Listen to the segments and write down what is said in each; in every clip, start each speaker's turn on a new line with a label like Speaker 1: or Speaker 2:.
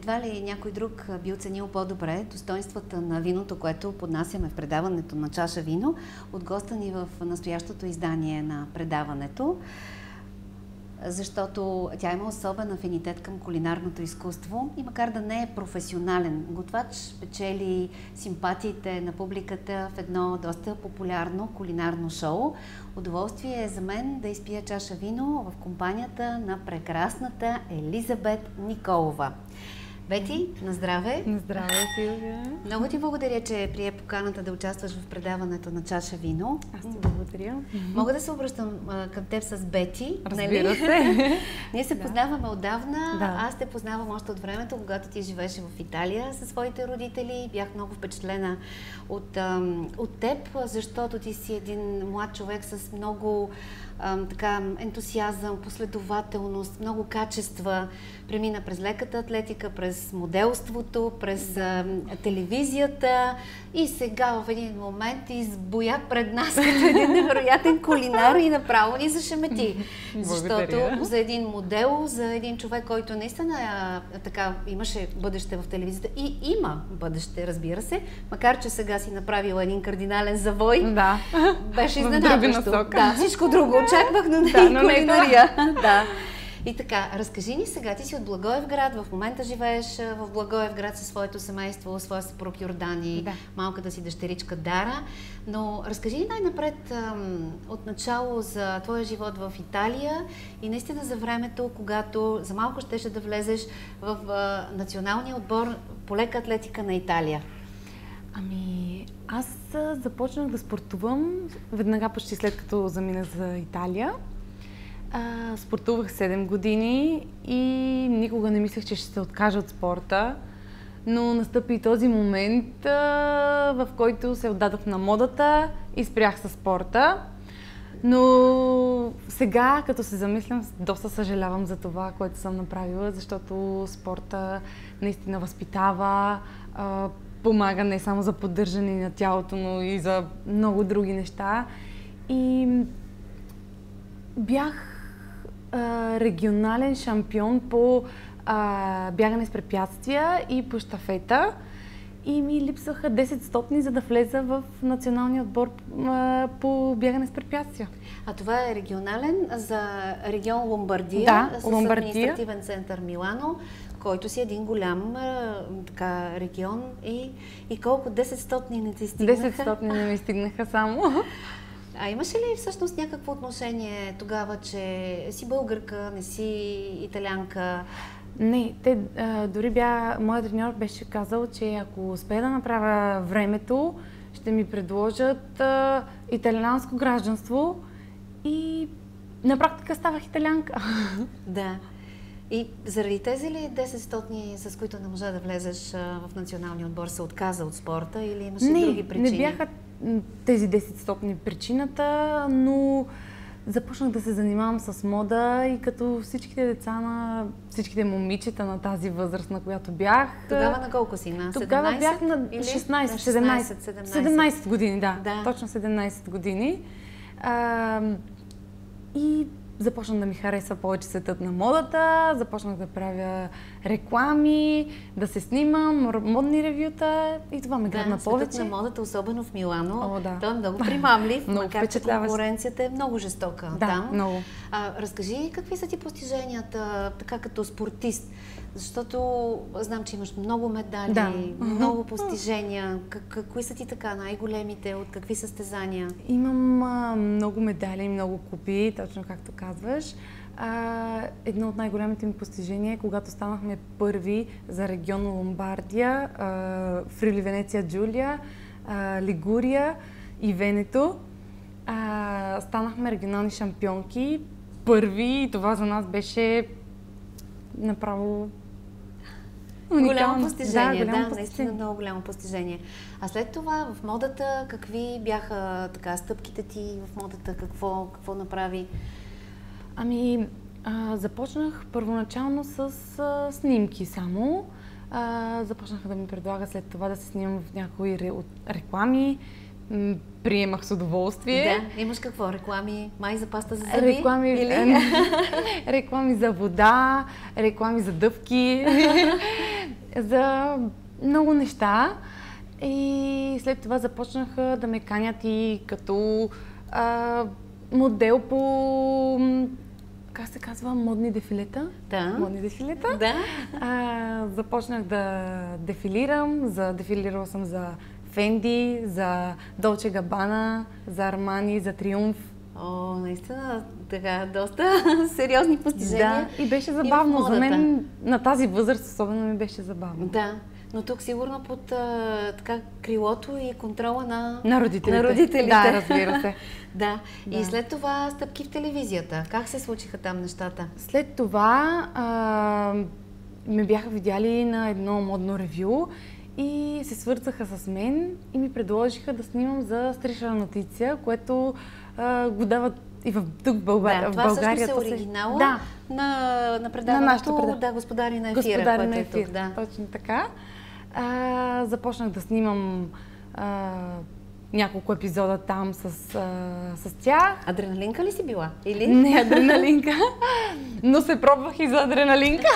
Speaker 1: едва ли някой друг би оценил по-добре достоинствата на виното, което поднасяме в предаването на Чаша вино, от госта ни в настоящото издание на предаването, защото тя има особен афинитет към кулинарното изкуство и макар да не е професионален готвач, печели симпатиите на публиката в едно доста популярно кулинарно шоу. Удоволствие е за мен да изпия чаша вино в компанията на прекрасната Елизабет Николова. Бети, на здраве!
Speaker 2: На здраве, Силвия!
Speaker 1: Много ти благодаря, че прие поканата да участваш в предаването на Чаша вино.
Speaker 2: Аз ти благодаря.
Speaker 1: Мога да се обръщам към теб с Бети,
Speaker 2: разбира се.
Speaker 1: Ние се познаваме отдавна.
Speaker 2: Да.
Speaker 1: Аз те познавам още от времето, когато ти живееше в Италия със своите родители. Бях много впечатлена от теб, защото ти си един млад човек с много ентусиазъм, последователност, много качества. Премина през леката атлетика, през моделството, през телевизията и сега в един момент избоя пред нас като един невероятен кулинар и направо ни зашемети. Защото за един модел, за един човек, който наистина имаше бъдеще в телевизията и има бъдеще, разбира се, макар че сега си направила един кардинален завой.
Speaker 2: Да.
Speaker 1: Беше изненадващо. Да, всичко друго очаквах, но не и кулинария. Да. И така, разкажи ни сега, ти си от Благоевград, в момента живееш в Благоевград със своето семейство, своя съпруг Йордан и малката си дъщеричка Дара, но разкажи ни най-напред от начало за твоя живот в Италия и наистина за времето, когато за малко щеше да влезеш в националния отбор по лека атлетика на Италия.
Speaker 2: Ами, аз започнах да спортувам веднага почти след като заминах за Италия. Спортувах 7 години и никога не мислех, че ще се откажа от спорта, но настъпи и този момент, в който се отдадох на модата и спрях със спорта. Но сега, като се замислям, доста съжалявам за това, което съм направила, защото спорта наистина възпитава, помага не само за поддържане на тялото, но и за много други неща. И бях регионален шампион по бягане с препятствия и по щафета. И ми липсваха 10 стотни, за да влеза в националния отбор по бягане с препятствия.
Speaker 1: А това е регионален за регион Ломбардия,
Speaker 2: да,
Speaker 1: с административен център Милано, който си един голям регион. И колко 10 стотни не ти стигнаха?
Speaker 2: 10 стотни не ми стигнаха само.
Speaker 1: А имаше ли всъщност някакво отношение тогава, че си българка, не си италянка?
Speaker 2: Не, дори моят треньор беше казал, че ако успея да направя времето, ще ми предложат италианско гражданство и на практика ставах италянка.
Speaker 1: Да. И заради тези ли 10 стотни, с които не можа да влезеш в националния отбор, се отказа от спорта или имаше други причини?
Speaker 2: Не бяха тези 10 стотни причината, но започнах да се занимавам с мода и като всичките деца всичките момичета на тази възраст, на която бях.
Speaker 1: Тогава на колко си? На 17?
Speaker 2: Тогава бях на 17 години, да. Точно 17 години. И започнах да ми харесва повече светът на модата, започнах да правя реклами, да се снимам, модни ревюта и това ме грабна повече.
Speaker 1: Светът на модата, особено в Милано,
Speaker 2: да.
Speaker 1: той е много примамлив,
Speaker 2: много
Speaker 1: макар че конкуренцията е много жестока там.
Speaker 2: Много.
Speaker 1: Разкажи какви са ти постиженията така като спортист, защото знам, че имаш много медали, много постижения. Кои са ти така най-големите, от какви състезания?
Speaker 2: Имам много медали, много купи, точно както казваш. Едно от най-големите ми постижения е, когато станахме първи за регион Ломбардия, Фрили Венеция Джулия, Лигурия и Венето. Станахме регионални шампионки, първи, и това за нас беше направо
Speaker 1: голямо постижение. Наистина много голямо постижение. А след това в модата, какви бяха стъпките ти в модата? Какво направи?
Speaker 2: Ами, започнах първоначално с снимки само. Започнаха да ми предлага след това да се снимам в някои реклами. Приемах с удоволствие.
Speaker 1: Да, имаш какво? Реклами? Май за паста за зъби?
Speaker 2: Реклами за вода, реклами за дъвки. за много неща. И след това започнаха да ме канят и като модел по, как се казва, модни дефилета.
Speaker 1: Да.
Speaker 2: Модни дефилета.
Speaker 1: Да.
Speaker 2: Започнах да дефилирам. Дефилирала съм за Фенди, за Долче Габана, за Армани, за Триумф.
Speaker 1: О, наистина, така, доста сериозни постижения.
Speaker 2: Да, и беше забавно. За мен на тази възраст особено ми беше забавно.
Speaker 1: Да, но тук сигурно под така крилото и контрола на
Speaker 2: родителите. Да, разбира се.
Speaker 1: Да. И след това стъпки в телевизията. Как се случиха там нещата?
Speaker 2: След това ме бяха видяли на едно модно ревю и се свързаха с мен и ми предложиха да снимам за Стрижа Нотиция, което го дават и тук в България.
Speaker 1: Да, това всъщност е оригинала на предаването, Господари на ефира.
Speaker 2: Господари на ефир, точно така. Започнах да снимам няколко епизода там с тях.
Speaker 1: Адреналинка ли си била? Или?
Speaker 2: Не адреналинка, но се пробвах и за адреналинка.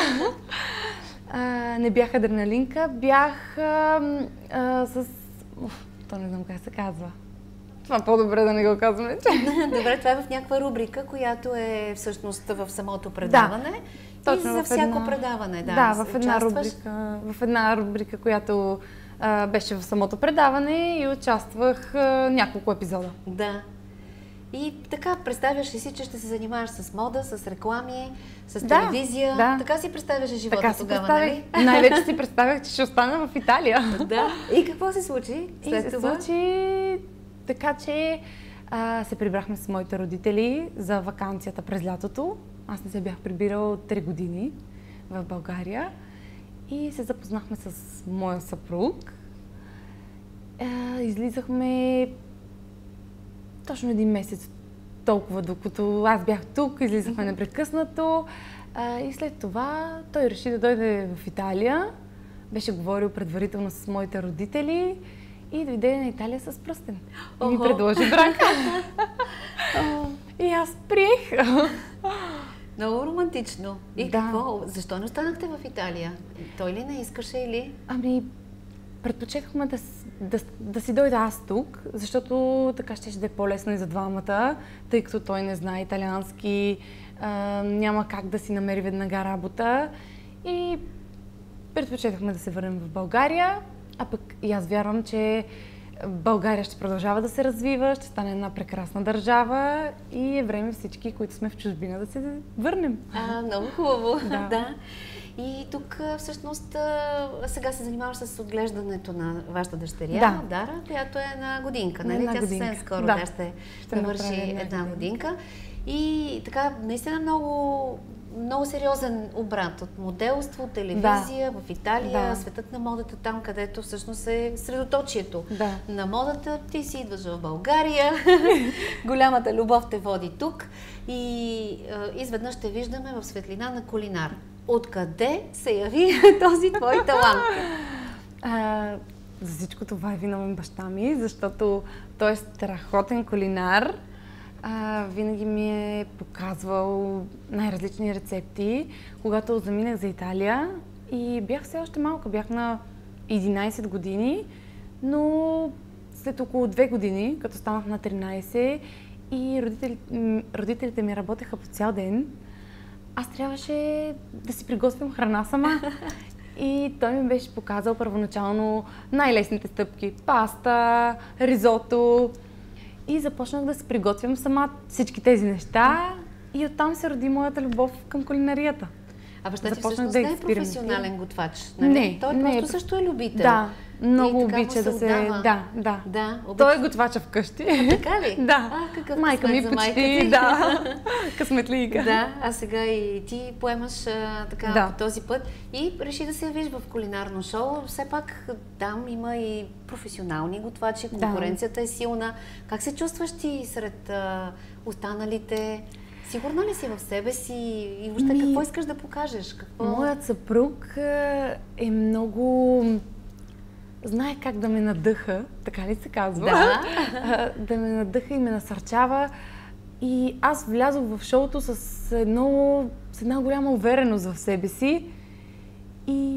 Speaker 2: Не бях адреналинка, бях с... То не знам как се казва. Това по-добре да не го казваме.
Speaker 1: Добре, това е в някаква рубрика, която е всъщност в самото предаване. Да, точно и за всяко предаване,
Speaker 2: да, в една рубрика, която беше в самото предаване и участвах няколко епизода.
Speaker 1: Да. И така, представяш ли си, че ще се занимаваш с мода, с реклами, с телевизия?
Speaker 2: Да.
Speaker 1: Така си представяше живота
Speaker 2: така
Speaker 1: тогава, нали?
Speaker 2: Най-вече си представях, че ще остана в Италия.
Speaker 1: Да. И какво се случи след това?
Speaker 2: Се случи така, че се прибрахме с моите родители за ваканцията през лятото. Аз не се бях прибирала от 3 години в България и се запознахме с моя съпруг. Излизахме точно 1 месец, толкова докато аз бях тук, излизахме непрекъснато и след това той реши да дойде в Италия. Беше говорил предварително с моите родители и дойде на Италия с пръстен. И ми предложи брака. И аз приех.
Speaker 1: Много романтично. И какво? Защо не останахте в Италия? Той ли не искаше или?
Speaker 2: Предпочетохме да си дойда аз тук, защото така ще да е по-лесно и за двамата, тъй като той не знае италиански, няма как да си намери веднага работа и предпочетохме да се върнем в България, а пък и аз вярвам, че България ще продължава да се развива, ще стане една прекрасна държава и е време всички, които сме в чужбина, да се върнем.
Speaker 1: Много хубаво.
Speaker 2: Да.
Speaker 1: И тук всъщност сега се занимаваш с отглеждането на вашата дъщеря, Дара, която е на годинка, нали? Тя съвсем скоро ще навърши 1 годинка. И така, наистина много сериозен обрат от моделство, телевизия в Италия, светът на модата там, където всъщност е средоточието на модата. Ти си идваш в България, голямата любов те води тук и изведнъж те виждаме в светлина на кулинар. Откъде се яви този твой талант?
Speaker 2: За всичко това е виновен баща ми, защото той е страхотен кулинар. Винаги ми е показвал най-различни рецепти. Когато заминах за Италия и бях все още малка, бях на 11 години, но след около 2 години, като станах на 13 и родителите ми работеха по цял ден, аз трябваше да си приготвям храна сама. И той ми беше показал първоначално най-лесните стъпки. Паста, ризото. И започнах да се приготвям сама всички тези неща. И оттам се роди моята любов към кулинарията.
Speaker 1: А баща ти всъщност не е професионален готвач, нали?
Speaker 2: Не.
Speaker 1: Той просто също е любител.
Speaker 2: Да. Много обича да се... Да. Той е готвача вкъщи.
Speaker 1: Така ли?
Speaker 2: Да.
Speaker 1: Какъв
Speaker 2: майка ми
Speaker 1: за майка
Speaker 2: почти,
Speaker 1: ти?
Speaker 2: Късметлийка.
Speaker 1: Да, а сега и ти поемаш по този път и реши да се явиш в кулинарно шоу. Все пак там има и професионални готвачи, конкуренцията е силна. Как се чувстваш ти сред останалите? Сигурна ли си в себе си и въобще какво искаш да покажеш?
Speaker 2: Моят съпруг е много... Знае как да ме надъха, така ли се казва?
Speaker 1: Да.
Speaker 2: Да ме надъха и ме насърчава. И аз влязох в шоуто с една голяма увереност в себе си. И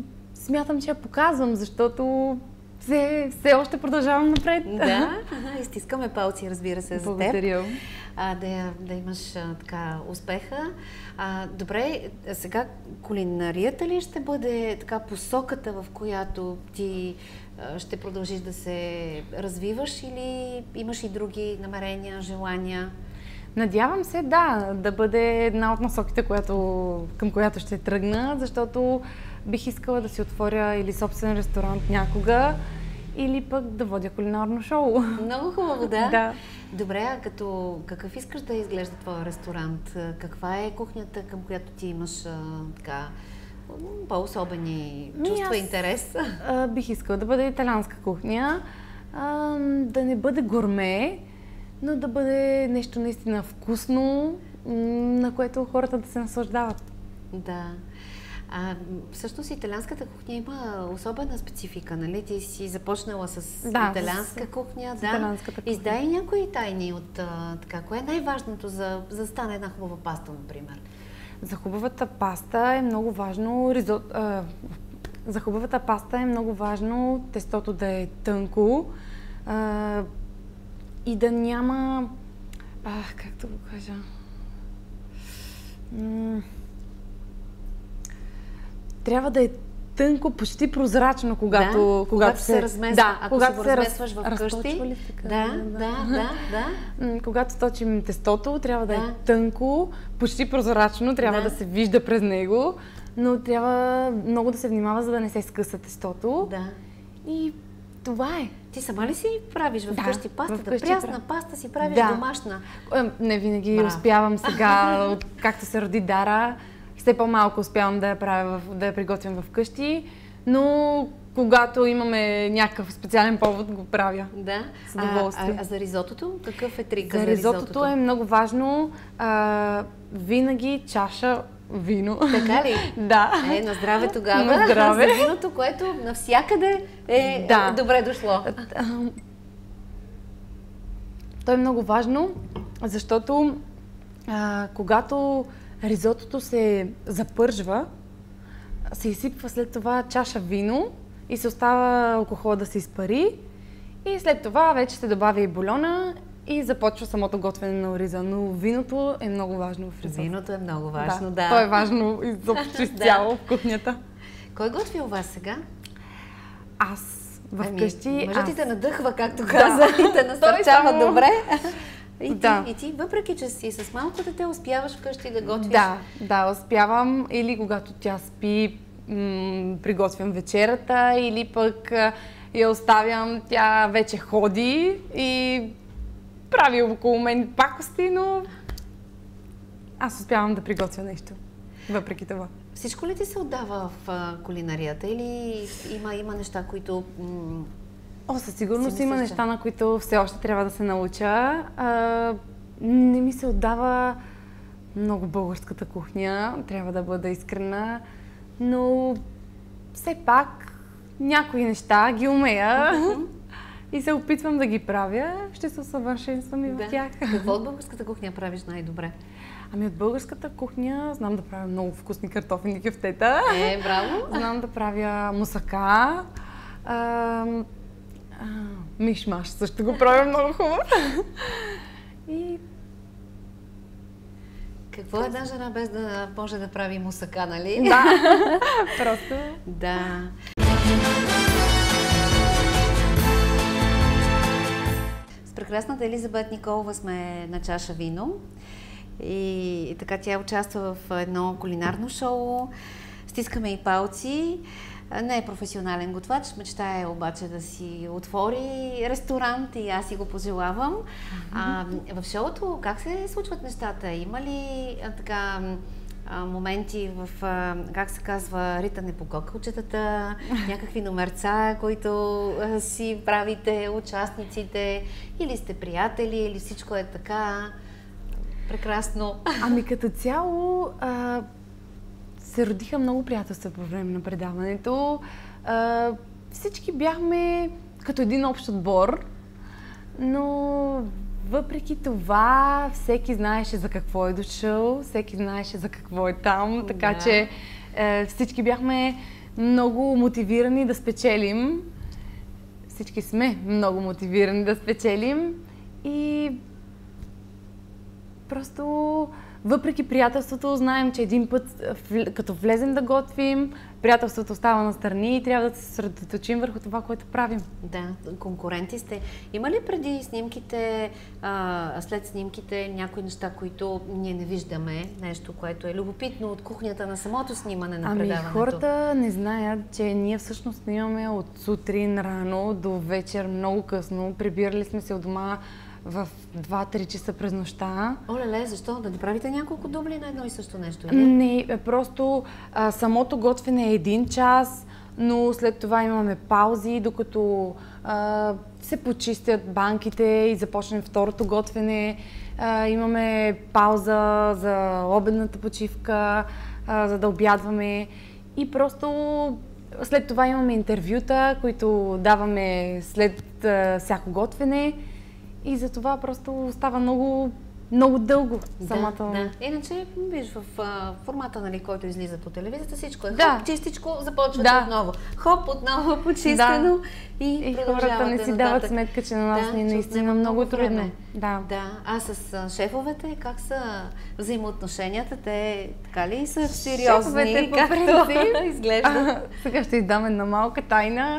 Speaker 2: смятам, че я показвам, защото все още продължавам напред.
Speaker 1: Да, изтискаме палци, разбира се, за теб.
Speaker 2: Благодаря.
Speaker 1: Да имаш така успеха. Добре, сега кулинарията ли ще бъде така посоката, в която ти ще продължиш да се развиваш, или имаш и други намерения, желания?
Speaker 2: Надявам се, да бъде една от насоките, към която ще тръгна, защото бих искала да си отворя или собствен ресторант някога, или пък да водя кулинарно шоу.
Speaker 1: Много хубаво, да.
Speaker 2: Да.
Speaker 1: Добре, а какъв искаш да изглежда твоя ресторант? Каква е кухнята, към която ти имаш така по-особени чувства и интерес?
Speaker 2: Бих искала да бъде италианска кухня, да не бъде гурме, но да бъде нещо наистина вкусно, на което хората да се наслаждават.
Speaker 1: Да. Всъщност италианската кухня има особена специфика, нали? Ти си започнала с италианска кухня,
Speaker 2: да. Италианската кухня.
Speaker 1: Издай някои тайни от така. Кое е най-важното за да стане една хубава паста, например?
Speaker 2: За хубавата паста е много важно за хубавата паста е много важно тестото да е тънко и да няма... как да го кажа? Трябва да е тънко, почти прозрачно, когато
Speaker 1: се размесва. Да, ако си го размесваш вкъщи. Да.
Speaker 2: Когато точим тестото, трябва да е тънко, почти прозрачно, трябва да се вижда през него, но трябва много да се внимава, за да не се скъса тестото.
Speaker 1: Да.
Speaker 2: И това е.
Speaker 1: Ти сама ли си правиш вкъщи пастата? Прясна паста си правиш домашна?
Speaker 2: Не винаги успявам сега, както се роди Дара. Все по-малко успявам да я приготвям вкъщи, но когато имаме някакъв специален повод, го правя.
Speaker 1: Да.
Speaker 2: С удоволствие.
Speaker 1: А за ризотото? Какъв е трика за
Speaker 2: ризотото? Е много важно. Винаги чаша вино.
Speaker 1: Така ли?
Speaker 2: Да.
Speaker 1: На здраве тогава.
Speaker 2: На здраве.
Speaker 1: За виното, което навсякъде е добре дошло.
Speaker 2: То е много важно, защото когато ризотото се запържва, се изсипва след това чаша вино и се остава алкохола да се изпари. И след това вече се добавя и бульона и започва самото готвене на ориза. Но виното е много важно в ризото.
Speaker 1: Виното е много важно, да.
Speaker 2: То е важно изобщо изцяло в кухнята.
Speaker 1: Кой готви у вас сега?
Speaker 2: Аз вкъщи.
Speaker 1: Мъжът ти те надъхва, както каза, и те насърчава добре. И ти, въпреки че си с малко дете, успяваш вкъщи да готвиш?
Speaker 2: Да, успявам. Или когато тя спи, приготвям вечерата, или пък я оставям, тя вече ходи и прави около мен пакости, но аз успявам да приготвя нещо, въпреки това.
Speaker 1: Всичко ли ти се отдава в кулинарията или има неща, които...
Speaker 2: Със сигурност има неща, на които все още трябва да се науча. Не ми се отдава много българската кухня, трябва да бъда искрена, но все пак някои неща ги умея и се опитвам да ги правя. Ще се усъвършенствам и в тях.
Speaker 1: Какво от българската кухня правиш най-добре?
Speaker 2: От българската кухня знам да правя много вкусни картофени кефтета.
Speaker 1: Браво!
Speaker 2: Знам да правя мусака. Мишмаш също го правя много хубаво. И...
Speaker 1: Какво е една жена без да може да прави мусака, нали?
Speaker 2: Да, просто.
Speaker 1: Да. С прекрасната Елизабет Николова сме на чаша вино. И така тя участва в едно кулинарно шоу. Стискаме и палци. Не е професионален готвач, мечтае обаче да си отвори ресторант и аз си го пожелавам. В шоуто как се случват нещата? Има ли така моменти в, как се казва, ритане по кокълчетата, някакви номерца, които си правите участниците, или сте приятели, или всичко е така прекрасно?
Speaker 2: Като цяло се родиха много приятелства по време на предаването. Всички бяхме като един общ отбор, но въпреки това всеки знаеше за какво е дошъл, всеки знаеше за какво е там, така че всички бяхме много мотивирани да спечелим. Всички сме много мотивирани да спечелим и просто въпреки приятелството знаем, че един път, като влезем да готвим, приятелството остава настрани и трябва да се съсредоточим върху това, което правим.
Speaker 1: Да, конкуренти сте. Има ли преди снимките, след снимките някои неща, които ние не виждаме? Нещо, което е любопитно от кухнята на самото снимане на предаването?
Speaker 2: Хората не знаят, че ние всъщност снимаме от сутрин рано до вечер много късно. Прибирали сме се от дома в 2-3 часа през нощта.
Speaker 1: Оле, защо? Да не правите няколко дубли на едно и също нещо?
Speaker 2: Не, просто самото готвене е 1 час, но след това имаме паузи, докато се почистят банките и започнем второто готвене. Имаме пауза за обедната почивка, за да обядваме и просто след това имаме интервюта, които даваме след всяко готвене. И за това просто става много, много дълго самата.
Speaker 1: Да. Иначе, виж, в формата, нали, който излиза по телевизията, всичко е хоп, чистичко, започва отново. Хоп, отново почистено и
Speaker 2: хората не си дават сметка, че на нас ни наистина много трудно.
Speaker 1: Да. А с шефовете как са взаимоотношенията? Те така ли са сериозни, както изглежда?
Speaker 2: Сега ще издам една малка тайна.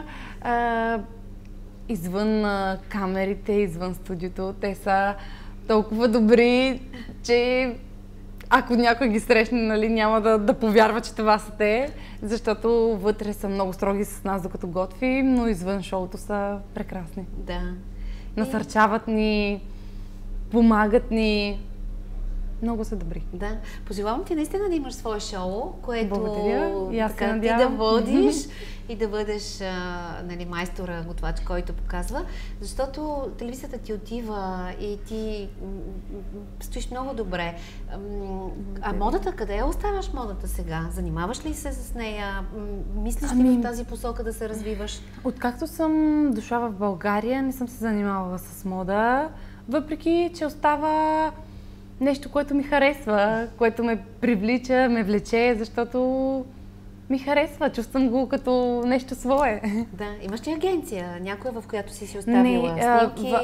Speaker 2: Извън камерите, извън студиото, те са толкова добри, че ако някой ги срещне, нали, няма да повярва, че това са те, защото вътре са много строги с нас, докато готвим, но извън шоуто са прекрасни.
Speaker 1: Да.
Speaker 2: Насърчават ни, помагат ни. Много са добри.
Speaker 1: Да. Пожелавам ти наистина да имаш свое шоу, което
Speaker 2: така,
Speaker 1: ти да водиш и да бъдеш нали, майстора, готвач, който показва, защото телевизията ти отива и ти стоиш много добре. А модата, къде я оставяш модата сега? Занимаваш ли се с нея? Мислиш ли в тази посока да се развиваш?
Speaker 2: Откакто съм дошла в България, не съм се занимавала с мода, въпреки че остава нещо, което ми харесва, което ме привлича, ме влече, защото ми харесва, чувствам го като нещо свое.
Speaker 1: Да, имаш ли агенция? Някоя, в която си оставила снимки?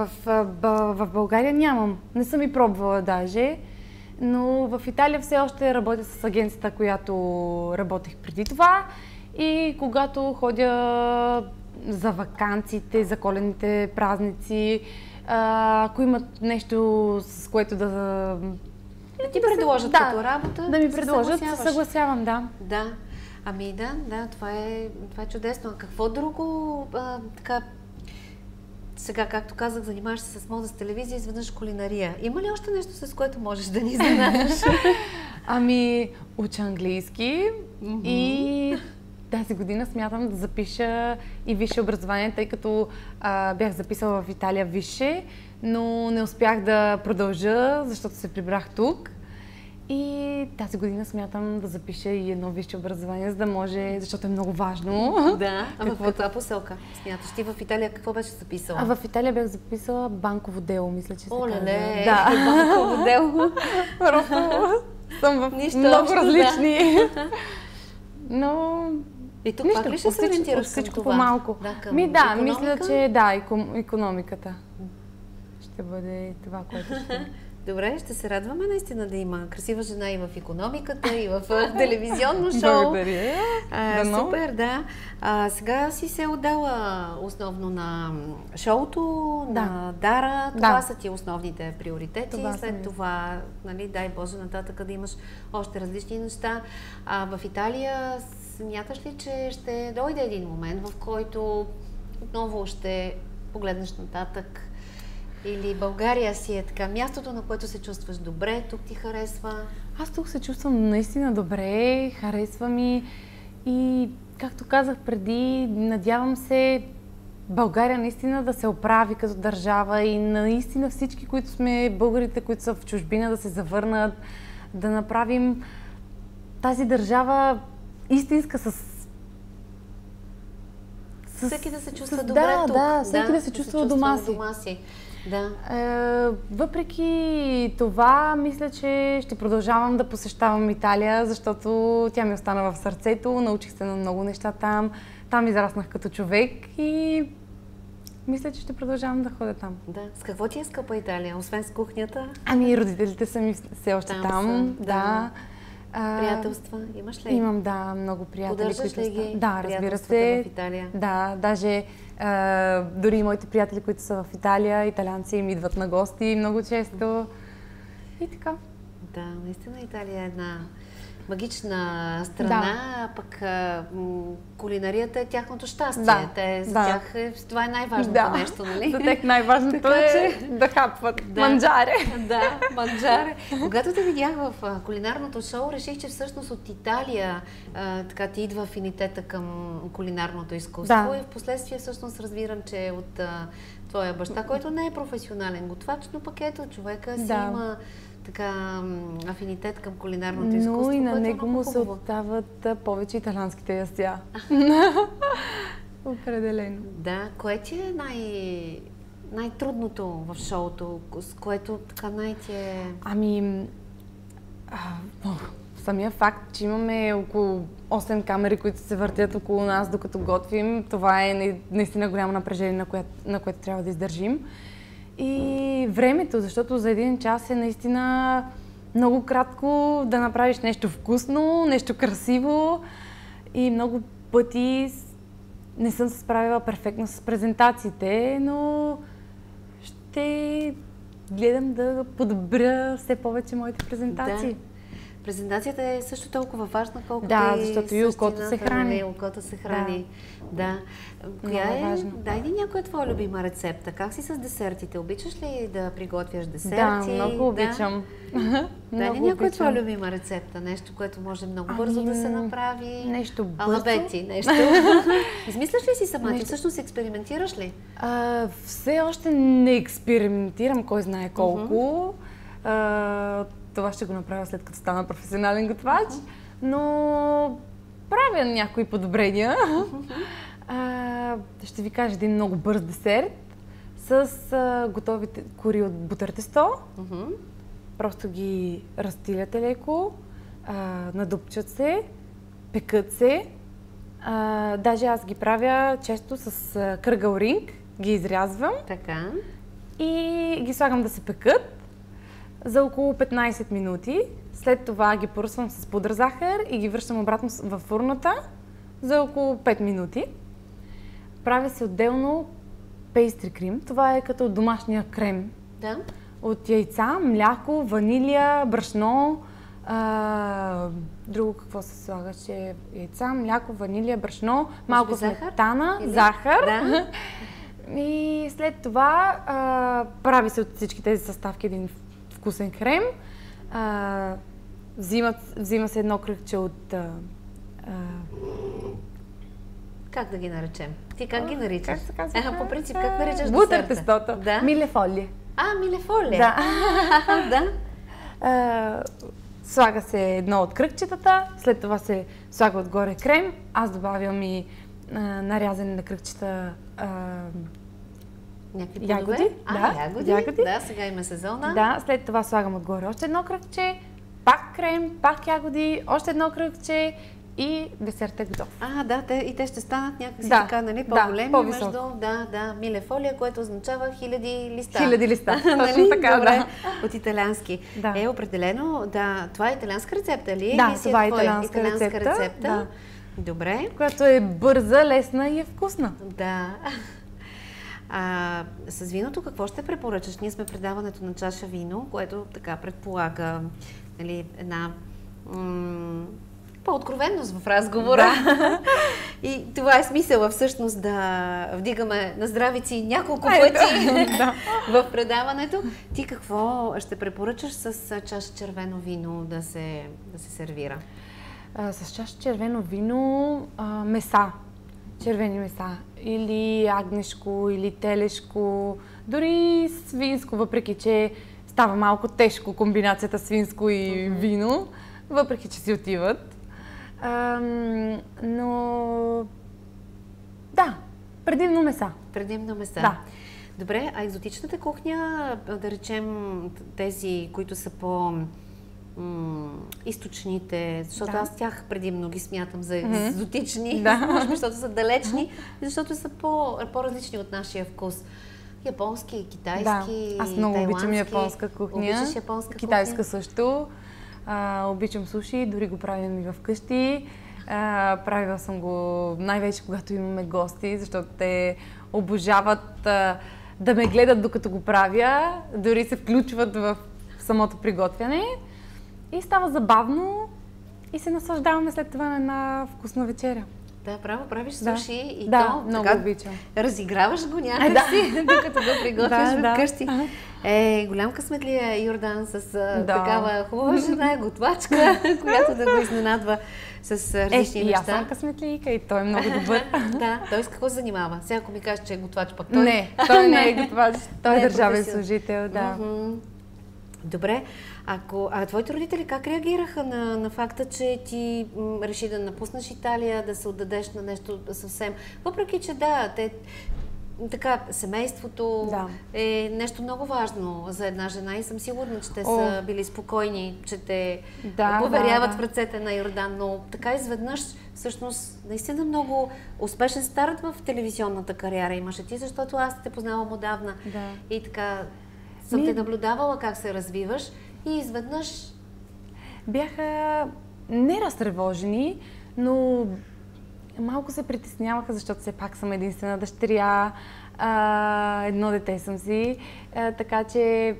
Speaker 2: В България нямам. Не съм и пробвала даже, но в Италия все още работя с агенцията, която работех преди това. И когато ходя за ваканциите, за коледните празници, ако имат нещо, с което да
Speaker 1: ти предложат като работа,
Speaker 2: да ми предложат, се съгласявам, да.
Speaker 1: Да. Ами да, това е чудесно. А какво друго така сега, както казах, занимаваш се с мода, с телевизия, изведнъж кулинария. Има ли още нещо, с което можеш да ни изненадаш?
Speaker 2: Ами, уча английски и тази година смятам да запиша и висше образование, тъй като бях записала в Италия висше, но не успях да продължа, защото се прибрах тук. И тази година смятам да запиша и едно висше образование, за да може, защото е много важно.
Speaker 1: Да, а в каква посока смяташ? Ти в Италия какво беше записала?
Speaker 2: В Италия бях записала банково дело, мисля, че се казва.
Speaker 1: Оле,
Speaker 2: да.
Speaker 1: Банково дело.
Speaker 2: Просто съм в много различни. Но
Speaker 1: и тук пак ли ще се ориентираш към това?
Speaker 2: По-малко. Да, мисля, че икономиката ще бъде това, което ще...
Speaker 1: Добре, ще се радваме наистина да има красива жена и в икономиката, и в телевизионно шоу.
Speaker 2: Благодаря.
Speaker 1: Супер, да. Сега си се отдала основно на шоуто, на Дара. Това са ти основните приоритети. След това, нали, дай Боже, нататък да имаш още различни неща. В Италия смяташ ли, че ще дойде един момент, в който отново ще погледнеш нататък? Или България си е така мястото, на което се чувстваш добре, тук ти харесва?
Speaker 2: Аз тук се чувствам наистина добре, харесва ми и, както казах преди, надявам се България наистина да се оправи като държава и наистина всички, които сме българите, които са в чужбина, да се завърнат, да направим тази държава истинска
Speaker 1: всеки да се чувства добре тук.
Speaker 2: Да, всеки да се чувства дома си.
Speaker 1: Да.
Speaker 2: Въпреки това, мисля, че ще продължавам да посещавам Италия, защото тя ми остана в сърцето, научих се на много неща там, там израснах като човек и мисля, че ще продължавам да ходя там.
Speaker 1: Да. С какво ти е скъпа Италия, освен с кухнята?
Speaker 2: Ами, родителите са ми все още там. Да.
Speaker 1: Приятелства имаш ли?
Speaker 2: Имам, да, много приятели.
Speaker 1: Поддържаш ли ги?
Speaker 2: Да, разбира се.
Speaker 1: В Италия?
Speaker 2: Да, даже дори моите приятели, които са в Италия, италианци им идват на гости много често. И така. Да,
Speaker 1: наистина Италия е една магична страна, а пък кулинарията е тяхното щастие. За тях това е най-важното нещо, нали?
Speaker 2: За тях най-важното е да хапват манджаре.
Speaker 1: Да, манджаре. Когато те видях в кулинарното шоу, реших, че всъщност от Италия така ти идва афинитета към кулинарното изкуство и в последствие всъщност разбирам, че от твоя баща, който не е професионален готвач, но пък ето човека си има така афинитет към кулинарното изкуство.
Speaker 2: Но и на него му се отдават повече италианските ястия. Определено.
Speaker 1: Да, кое ти е най-трудното в шоуто, с което така най-ти е...
Speaker 2: Ами, самия факт, че имаме около 8 камери, които се въртят около нас, докато готвим, това е наистина голямо напрежение, на което трябва да издържим. И времето, защото за един час е наистина много кратко да направиш нещо вкусно, нещо красиво и много пъти не съм се справила перфектно с презентациите, но ще гледам да подобря все повече моите презентации.
Speaker 1: Да. Презентацията е също толкова важна, колкото
Speaker 2: защото и окото се храни.
Speaker 1: Окото се храни. Да. Коя е важно. Дай ни някоя твоя любима рецепта. Как си с десертите? Обичаш ли да приготвяш десерти?
Speaker 2: Да, много обичам.
Speaker 1: Дай ни някоя твоя любима рецепта. Нещо, което може много бързо да се направи.
Speaker 2: Нещо бързо.
Speaker 1: Алабети, нещо. Измисляш ли си сама? Ти всъщност експериментираш ли?
Speaker 2: Все още не експериментирам, кой знае колко. Това ще го направя след като стана професионален готвач, но правя някои подобрения. Ще ви кажа един много бърз десерт с готовите кори от бутър тесто. Просто ги разтиляте леко, надупчат се, пекат се. Даже аз ги правя често с кръгъл ринг, ги изрязвам.
Speaker 1: Така.
Speaker 2: И ги слагам да се пекат за около 15 минути. След това ги поръсвам с пудра захар и ги връщам обратно във фурната за около 5 минути. Прави се отделно пейстри крем. Това е като домашния крем.
Speaker 1: Да.
Speaker 2: От яйца, мляко, ванилия, брашно. Друго какво се слагаше? Яйца, мляко, ванилия, брашно, малко сметана, захар. Да. И след това прави се от всички тези съставки един вкусен крем. Взима се едно кръгче от...
Speaker 1: Как да ги наречем? Ти как ги наричаш?
Speaker 2: Как се казва?
Speaker 1: По принцип, как наричаш десерта?
Speaker 2: Бутър тестото. Да. Милефолие.
Speaker 1: Милефолие.
Speaker 2: Да.
Speaker 1: Да.
Speaker 2: Слага се едно от кръгчетата, след това се слага отгоре крем. Аз добавям и нарязане на кръгчета ягоди.
Speaker 1: Ягоди. Да, сега има сезона.
Speaker 2: Да, след това слагам отгоре още едно кръгче, пак крем, пак ягоди, още едно кръгче и десертът е готов.
Speaker 1: И те ще станат някакси така, нали, по-големи,
Speaker 2: по-високо.
Speaker 1: милефолия, което означава хиляди листа.
Speaker 2: Хиляди листа, точно така,
Speaker 1: добре, от италиански. Определено, това е италианска рецепта ли?
Speaker 2: Да, това е италианска рецепта.
Speaker 1: Да. Добре.
Speaker 2: Която е бърза, лесна и е вкусна.
Speaker 1: Да. С виното какво ще препоръчаш? Ние сме предаването на чаша вино, което така предполага една по-откровенност в разговора. И това е смисъла всъщност да вдигаме на здравици няколко пъти в предаването. Ти какво ще препоръчаш с чаша червено вино да се сервира?
Speaker 2: С чаша червено вино меса. Червени меса. Или агнешко, или телешко, дори свинско, въпреки че става малко тежко комбинацията свинско и вино, въпреки че си отиват. Но да, предимно меса.
Speaker 1: Предимно меса.
Speaker 2: Да.
Speaker 1: Добре, а екзотичната кухня, да речем тези, които са по източните, защото аз тях предимно ги смятам за екзотични, може би, защото са далечни, защото са по-различни от нашия вкус. Японски, китайски,
Speaker 2: аз много обичам японска кухня.
Speaker 1: Обичаш японска
Speaker 2: китайска
Speaker 1: кухня?
Speaker 2: Също. Обичам суши, дори го правим и вкъщи. Правила съм го най-вече когато имаме гости, защото те обожават да ме гледат докато го правя, дори се включват в самото приготвяне и става забавно и се наслаждаваме след това на една вкусна вечеря.
Speaker 1: Да, право, правиш суши и
Speaker 2: то много обичам.
Speaker 1: Разиграваш го някакси, докато го приготвяш вкъщи. Голям късмет ли е Йордан с такава хубава жена, готвачка, която да го изненадва с различни неща?
Speaker 2: И аз съм късметлийка и той е много добър.
Speaker 1: Да, той с какво се занимава? Сега ако ми кажеш, че е готвач, пък той...
Speaker 2: Не, той не е готвач, той е държавен служител, да.
Speaker 1: Добре, а твоите родители как реагираха на факта, че ти реши да напуснеш Италия, да се отдадеш на нещо съвсем? Въпреки, че така, семейството е нещо много важно за една жена и съм сигурна, че те са били спокойни, че те поверяват в ръцете на Йордан, но така изведнъж всъщност наистина много успешен старт в телевизионната кариера имаше ти, защото аз те познавам отдавна и така съм те наблюдавала как се развиваш и изведнъж...
Speaker 2: Бяха не разтревожени, но малко се притесняваха, защото все пак съм единствена дъщеря, едно дете съм си, така че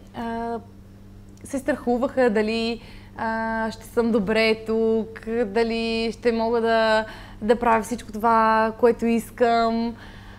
Speaker 2: се страхуваха дали ще съм добре тук, дали ще мога да правя всичко това, което искам,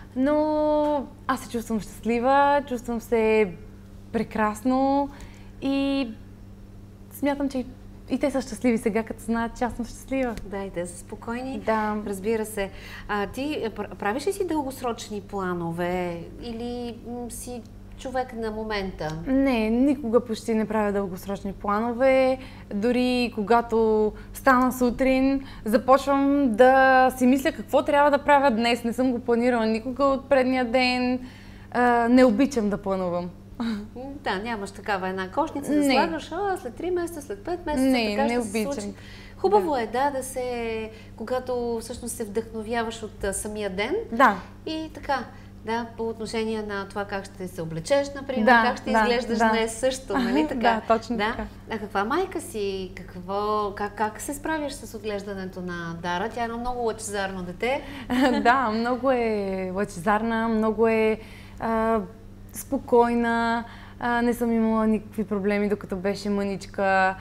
Speaker 2: но аз се чувствам щастлива, чувствам се прекрасно и смятам, че и те са щастливи сега, като знаят, че аз съм щастлива.
Speaker 1: Да, и те са спокойни.
Speaker 2: Да.
Speaker 1: Разбира се. Ти правиш ли си дългосрочни планове или си човек на момента?
Speaker 2: Не, никога почти не правя дългосрочни планове. Дори когато стана сутрин, започвам да си мисля какво трябва да правя днес. Не съм го планирала никога от предния ден. Не обичам да планувам.
Speaker 1: Да, нямаш такава една кошница да слагаш след 3 месеца, след 5 месеца, така
Speaker 2: не
Speaker 1: ще се случи. Хубаво е, когато всъщност се вдъхновяваш от самия ден и така, по отношение на това как ще се облечеш, например, как ще изглеждаш днес също, нали така?
Speaker 2: Да, точно така.
Speaker 1: А каква майка си? Как се справяш с отглеждането на Дара? Тя е едно много лъчезарно дете.
Speaker 2: Да, много е лъчезарна, много е спокойна, не съм имала никакви проблеми, докато беше мъничка.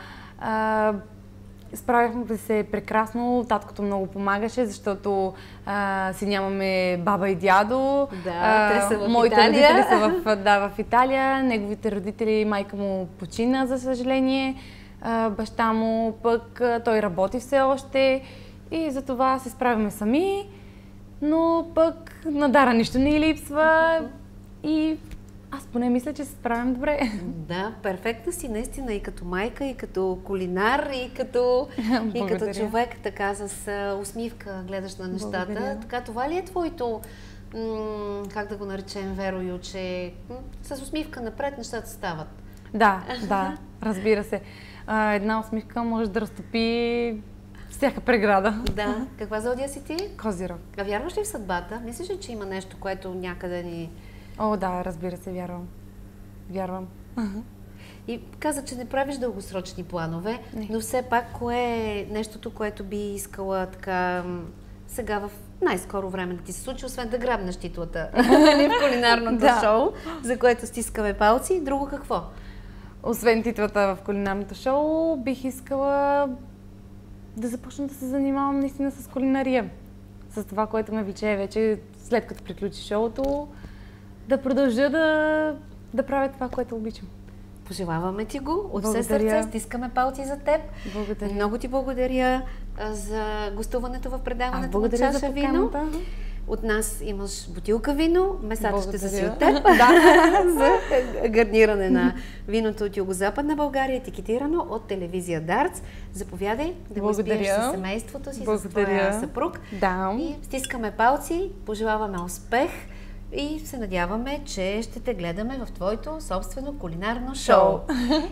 Speaker 2: Справяхме се прекрасно, таткото много помагаше, защото си нямаме баба и дядо.
Speaker 1: Да, те са в
Speaker 2: моите
Speaker 1: Италия.
Speaker 2: родители са в Италия, неговите родители, майка му почина, за съжаление. Баща му пък, той работи все още и затова се справяме сами, но пък на Дара нищо не липсва и аз поне мисля, че се справям добре.
Speaker 1: Да, перфектна си наистина и като майка, и като кулинар, и като човек, така с усмивка гледаш на нещата.
Speaker 2: Благодаря.
Speaker 1: Така, това ли е твоето, как да го наречем, верою, че с усмивка напред нещата стават?
Speaker 2: Да, разбира се. Една усмивка може да разтопи всяка преграда.
Speaker 1: Да. Каква зодия си ти?
Speaker 2: Козирог.
Speaker 1: А вярваш ли в съдбата? Мислиш ли, че има нещо, което някъде ни...
Speaker 2: О, да, разбира се, вярвам.
Speaker 1: И каза, че не правиш дългосрочни планове, но все пак кое е нещото, което би искала така сега в най-скоро време да ти се случи, освен да грабнеш титлата в кулинарното шоу, за което стискаме палци. Друго какво?
Speaker 2: Освен титлата в кулинарното шоу, бих искала да започна да се занимавам наистина с кулинария. С това, което ме влече вече след като приключи шоуто, да продължа да правя това, което обичам.
Speaker 1: Пожелаваме ти го от все сърце, стискаме палци за теб.
Speaker 2: Благодаря.
Speaker 1: Много ти благодаря за гостуването в предаването на Чаша вино. От нас имаш бутилка вино, месата ще са си от теб. За гарниране на виното от Югозападна България, етикетирано от телевизия Дарц. Заповядай да го изпиеш със семейството си, с твоя съпруг.
Speaker 2: Да.
Speaker 1: И стискаме палци, пожелаваме успех и се надяваме, че ще те гледаме в твоето собствено кулинарно шоу.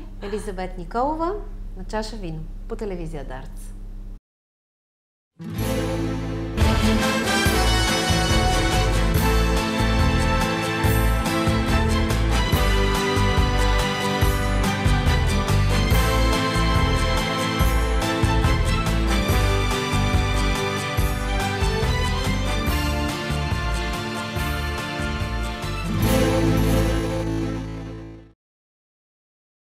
Speaker 1: Елизабет Николова на чаша вино по телевизия Дарц.